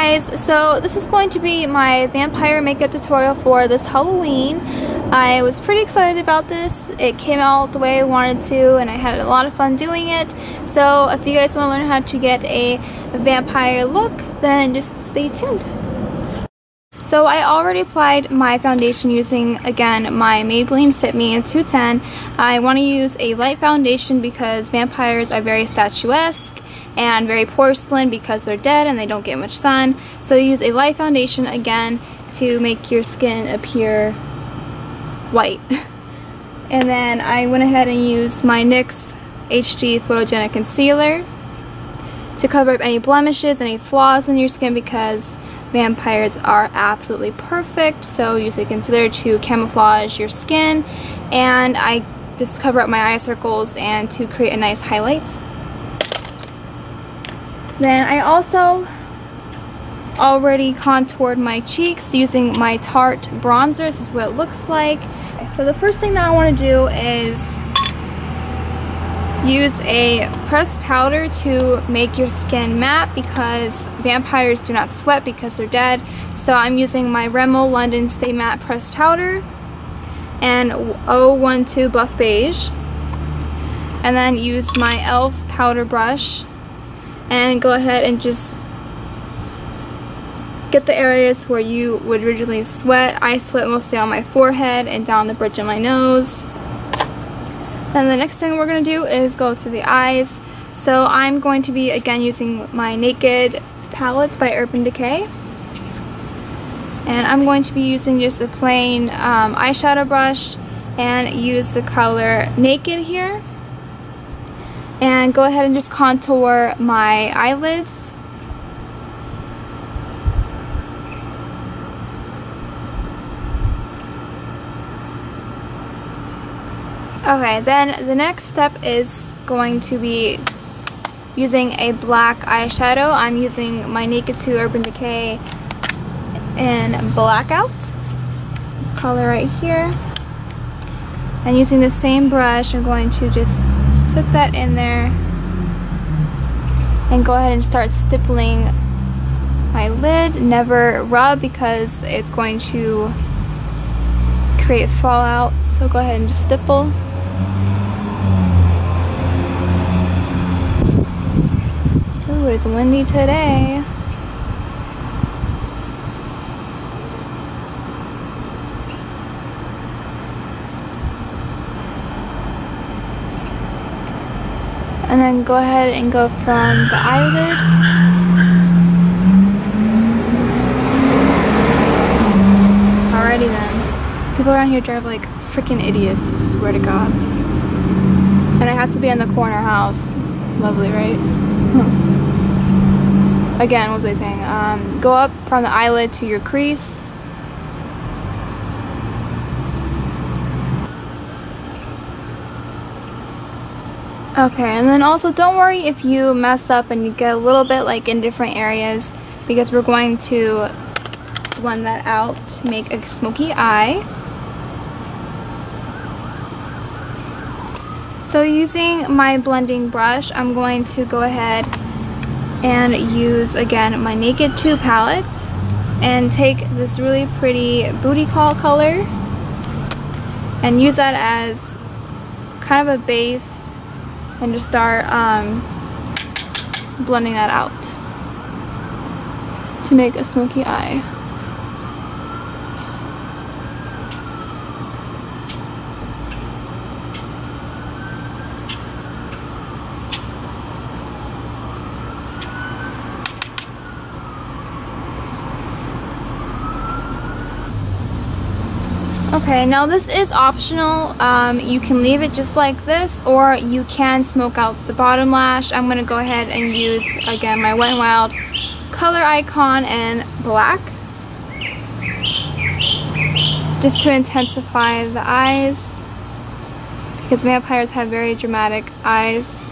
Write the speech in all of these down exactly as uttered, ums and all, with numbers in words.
guys, so this is going to be my vampire makeup tutorial for this Halloween. I was pretty excited about this. It came out the way I wanted to and I had a lot of fun doing it. So if you guys want to learn how to get a vampire look, then just stay tuned. So I already applied my foundation using, again, my Maybelline Fit Me in two ten. I want to use a light foundation because vampires are very statuesque and very porcelain because they're dead and they don't get much sun. So use a light foundation again to make your skin appear white. And then I went ahead and used my N Y X H D Photogenic Concealer to cover up any blemishes, any flaws in your skin, because vampires are absolutely perfect. So use a concealer to camouflage your skin, and I just cover up my eye circles and to create a nice highlight. Then I also already contoured my cheeks using my Tarte bronzer. This is what it looks like. So the first thing that I want to do is use a pressed powder to make your skin matte, because vampires do not sweat because they're dead. So I'm using my Rimmel London Stay Matte pressed powder and oh one two Buff Beige, and then use my e l f powder brush and go ahead and just get the areas where you would originally sweat. I sweat mostly on my forehead and down the bridge of my nose. Then the next thing we're going to do is go to the eyes. So I'm going to be again using my Naked palette by Urban Decay. And I'm going to be using just a plain um, eyeshadow brush and use the color Naked here. And go ahead and just contour my eyelids. Okay, then the next step is going to be using a black eyeshadow. I'm using my Naked two Urban Decay in Blackout, this color right here. And using the same brush, I'm going to just put that in there and go ahead and start stippling my lid. Never rub because it's going to create fallout, so go ahead and just stipple. Ooh, it's windy today. And then go ahead and go from the eyelid. Alrighty then. People around here drive like freaking idiots, I swear to God. And I have to be in the corner house. Lovely, right? Again, what was I saying? Um, go up from the eyelid to your crease. Okay, and then also don't worry if you mess up and you get a little bit like in different areas, because we're going to blend that out to make a smoky eye. So using my blending brush, I'm going to go ahead and use again my Naked two palette and take this really pretty booty call color and use that as kind of a base and just start um, blending that out to make a smoky eye. Okay, now this is optional. Um, you can leave it just like this, or you can smoke out the bottom lash. I'm going to go ahead and use, again, my Wet n Wild Color Icon in black, just to intensify the eyes, because vampires have very dramatic eyes.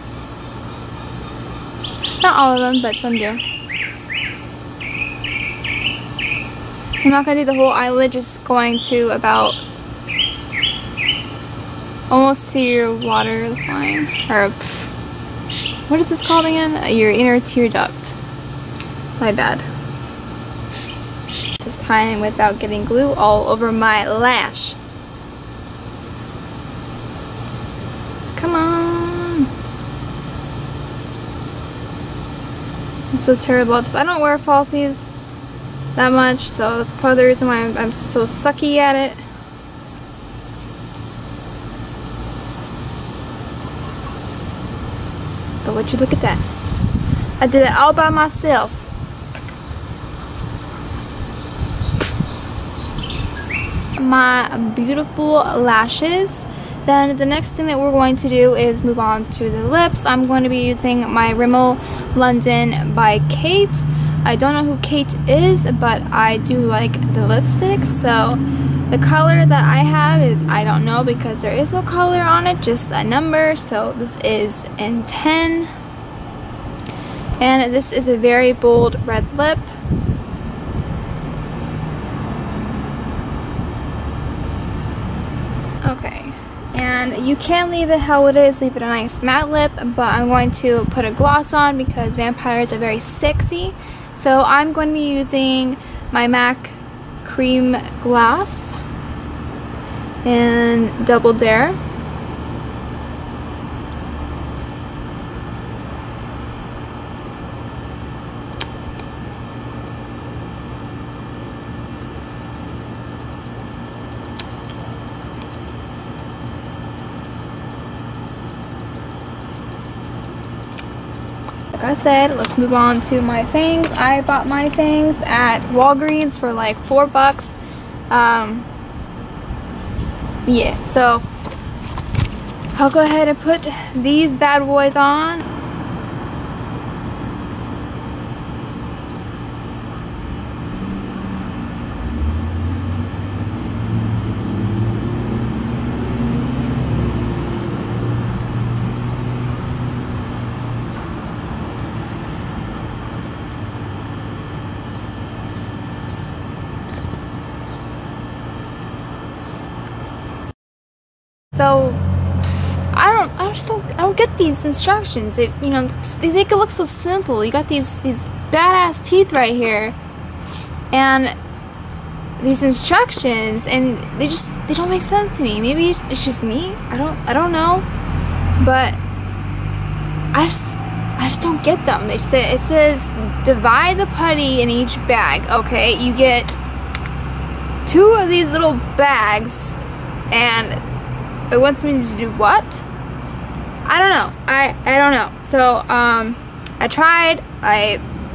Not all of them, but some do. I'm not going to do the whole eyelid, just going to about almost to your waterline, or pff, what is this called again? Your inner tear duct. My bad. this time without getting glue all over my lash. Come on. I'm so terrible at this. I don't wear falsies that much, so that's part of the reason why I'm, I'm so sucky at it. But would you look at that? I did it all by myself. My beautiful lashes. Then the next thing that we're going to do is move on to the lips. I'm going to be using my Rimmel London by Kate. I don't know who Kate is, but I do like the lipstick. So the color that I have is I don't know, because there is no color on it, just a number. So this is in ten. And this is a very bold red lip. Okay, and you can leave it how it is, leave it a nice matte lip, but I'm going to put a gloss on because vampires are very sexy. So I'm going to be using my MAC Cream Gloss in Double Dare. Like I said, let's move on to my fangs. I bought my fangs at Walgreens for like four bucks. Um, yeah, so I'll go ahead and put these bad boys on. So I don't, I just don't, I don't get these instructions. It, you know, they make it look so simple. You got these, these badass teeth right here, and these instructions, and they just, they don't make sense to me. Maybe it's just me. I don't, I don't know, but I just, I just don't get them. It says, it says divide the putty in each bag. Okay, you get two of these little bags, and it wants me to do what? I don't know. I, I don't know. So, um, I tried. I,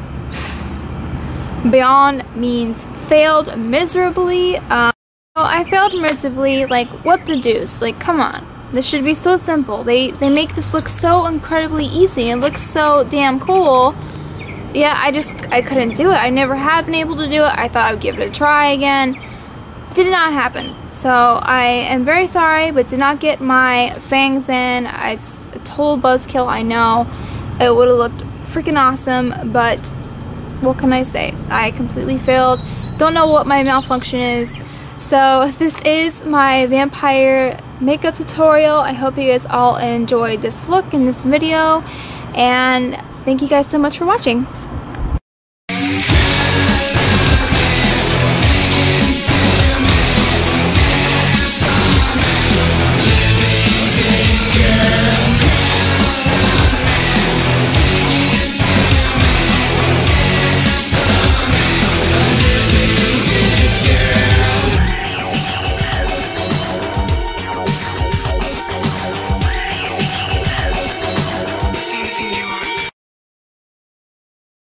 beyond means failed miserably. Um, so I failed miserably. Like, what the deuce? Like, come on. This should be so simple. They, they make this look so incredibly easy. It looks so damn cool. Yeah, I just, I couldn't do it. I never have been able to do it. I thought I would give it a try again. Did not happen. So I am very sorry, but did not get my fangs in. It's a total buzzkill, I know. It would have looked freaking awesome, but what can I say? I completely failed. Don't know what my malfunction is. So this is my vampire makeup tutorial. I hope you guys all enjoyed this look in this video, and thank you guys so much for watching.